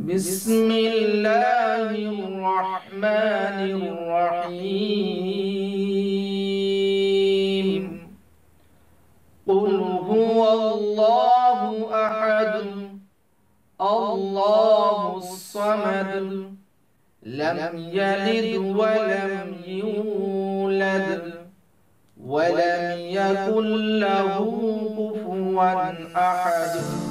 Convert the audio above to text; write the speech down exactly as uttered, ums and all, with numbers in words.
بسم الله الرحمن الرحيم قل هو الله أحد الله الصمد لم يلد ولم يولد ولم يكن له كفوا أحد